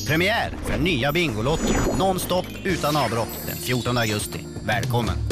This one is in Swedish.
Premiär för nya Bingolotto. Non-stop utan avbrott den 14 augusti. Välkommen!